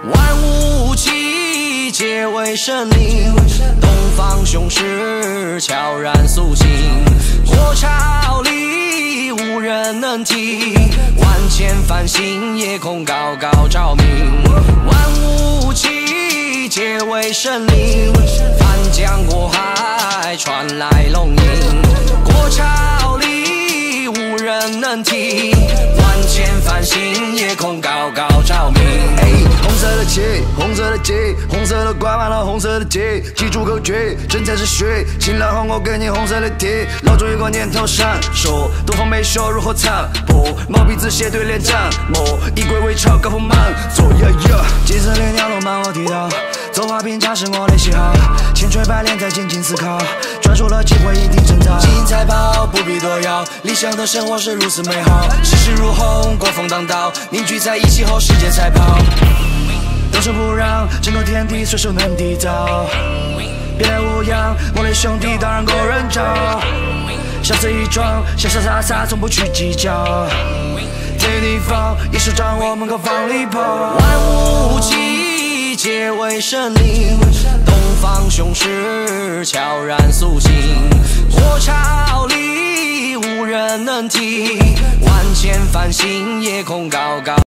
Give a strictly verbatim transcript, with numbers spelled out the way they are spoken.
万物气，皆为神灵。东方雄狮悄然苏醒，国朝里无人能替。万千繁星，夜空高高照明。万物气，皆为神灵。翻江过海，传来龙吟。国朝里无人能替。万千繁星，夜空高高照明。 红色的旗，红色的旗，红色的挂满了红色的旗，记住口诀，真才是虚。青蓝红，我给你红色的 T， 老中一个年头闪烁，东方美秀如何残破？毛笔字写对联斩墨，以鬼为朝，高朋满座呀呀。金色的鸟笼满我地道，走花评价是我的喜好，千锤百炼在静静思考，专注了机会一定征兆。 金银财宝不必多要，理想的生活是如此美好，世事如虹，国风当道，凝聚在一起后，时间赛跑。 动手不让，整个天地随手能缔造。别来无恙，我的兄弟当然够人找。小事一桩，潇潇洒洒，从不去计较。这地方一手掌握，门口放礼炮。 万物气，皆为神灵。东方雄狮悄然苏醒，国朝里无人能替。万千繁星，夜空高高。